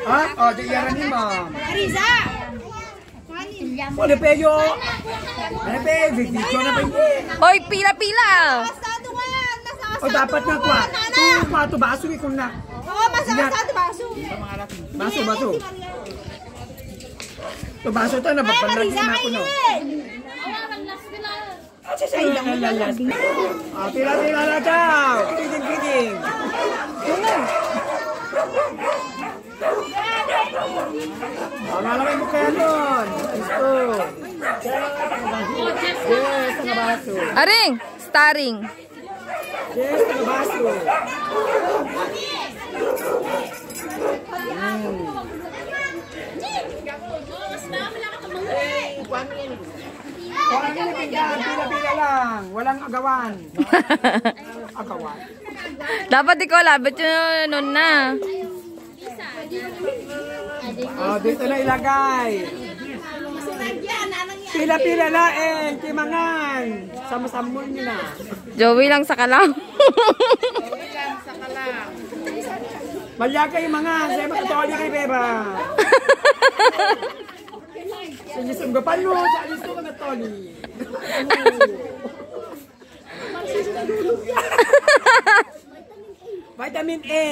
Ah, oh, di yaran ni ma'am. Riza! Oh, di peyo. Ano peyo? Video na pa yun. Hoy, pila-pila. Masado nga yan! O, dapat na kwa. Kwato baso ni kung na. Oo, masado baso. Baso. To baso to, napapanlagin na ako, no? Ah, pila-pila na daw. Kiting. Malamay mo kaya nun. Gusto. Yes, ang baso. Aring, starring. Yes, ang baso. Pila-pila lang. Walang agawan. Agawan. Dapat ikaw labit yun nun na. Oh, dito na ilagay. Pila-pila laeng, timangan. Sama-samon nyo na. Joey lang sa kalaw. Malya kayo mga, sa'yo makatoli kay Beba. Sinisong gapan mo, sa'yo gusto ka matoli. Vitamin A.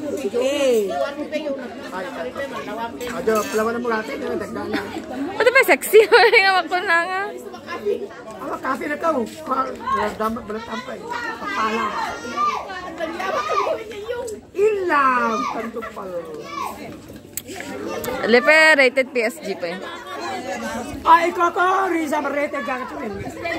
Ado, palawan na mo natin. Ito ba sexy? Hawak ko na nga. Kafe na to. Damat balat tampay. Papala. Ilaw. Tanto pala. Lepe, rated PSG pa eh. Ay, Coco. Riza, rated gagawin.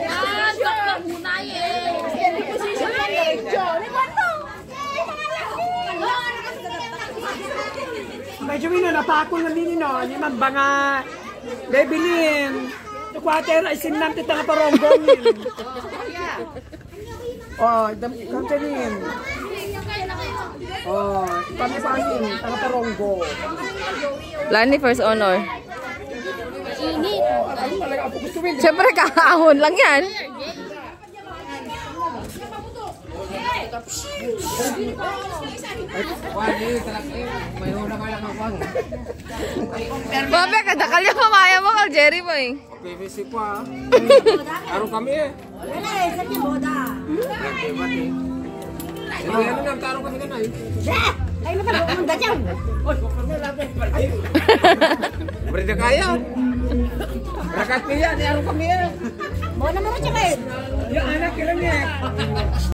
Medyo na napakol na nini no, ni magbanga bebilin. Tukwate ra isin nam tita nga paronggong. Oh, kamtenin. Oh, pamipasin tanga paronggo. Lani first honor. Talaga ako gusto win. Siyempre kakahon lang yan. Babe, kadakal yung mamaya mo kal Jerry mo eh. PVC pa. Araw kami eh. Wala eh, sa boda. Ano nang tarong kami na eh. Ay, naman ako mong dadyaw. Berita kaya. Rakat niya, ni araw kami eh. Bawa naman mo siya kayo. Yung anak kira niya.